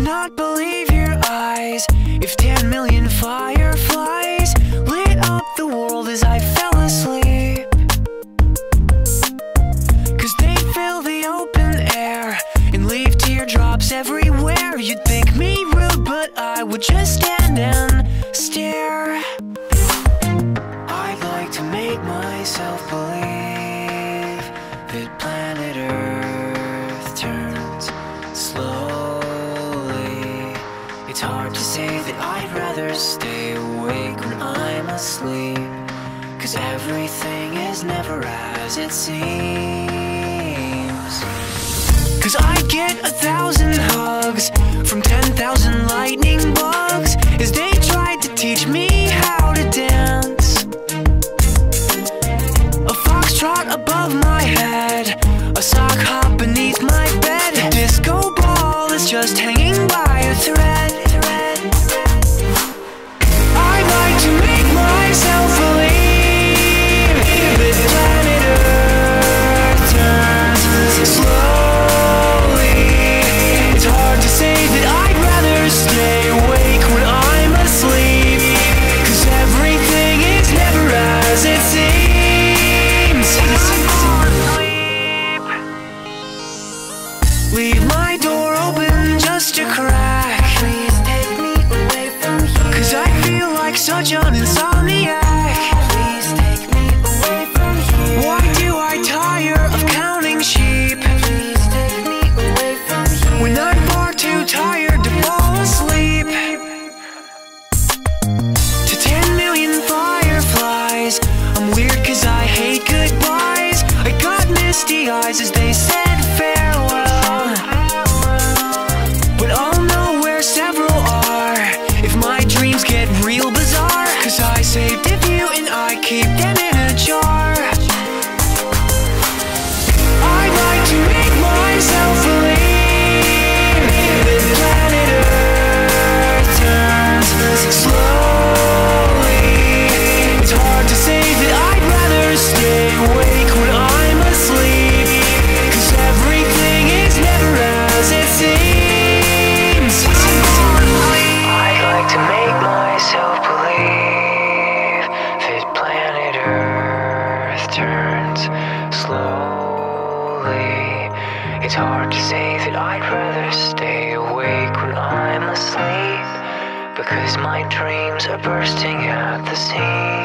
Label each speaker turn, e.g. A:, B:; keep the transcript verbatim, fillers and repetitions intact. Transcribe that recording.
A: not believe your eyes if ten million fireflies lit up the world as I fell asleep. Cause they'd fill the open air and leave teardrops everywhere. You'd think me rude, but I would just stand and stare. I'd like to make myself believe that planet Earth turns slowly. It's hard to say that I'd rather stay awake when I'm asleep, cause everything is never as it seems. Cause I get a thousand hugs from ten thousand lightning bugs as they tried to teach me how to dance. A foxtrot above my head, a sock hop beneath my bed, a disco ball is just hanging by a thread. I'd like to make myself believe that planet Earth turns slowly. It's hard to say that I'd rather stay awake when I'm asleep, cause everything is never as it seems. Leave my door open just a crack, please take me away from here, cause I feel like such an insomniac. Please take me away from here. Why do I tire of counting sheep? Please take me away from here, when I'm far too tired to fall asleep. To ten million fireflies, I'm weird cause I hate goodbyes. I got misty eyes as they said farewell, but I'll know where several are if my dreams get real bizarre, cause I saved a few and I keep them in a jar. I'd like to make myself believe that planet Earth turns slowly. It's hard to say that I'd rather stay awake when I'm asleep, cause everything is never as it seems. I'd like to make myself believe that planet Earth turns slowly. It's hard to say that I'd rather stay awake when I'm asleep, because my dreams are bursting at the seams.